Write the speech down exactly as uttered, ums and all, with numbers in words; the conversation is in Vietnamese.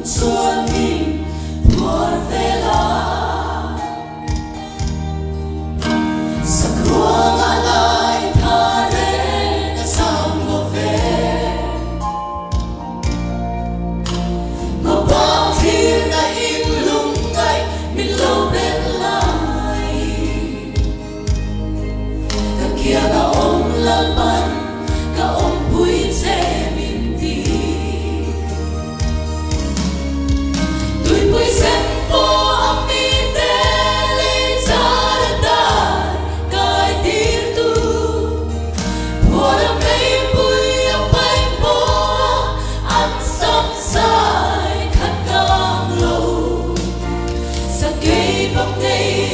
xuân hình buồn về lá sắc hoa ngã lại tha đến đã sao ngộ về mà bao thiên đã im lung ngay mình lâu bên lại cả kia đã ôm la bàn cả ôm bụi rễ mình đi tuổi bụi sen phố âm mi tê lên ra đất đai cài tiếng tu mùa đông cây bụi âm bánh bó ăn sắm dài khát cam lâu sa cây bóng ngày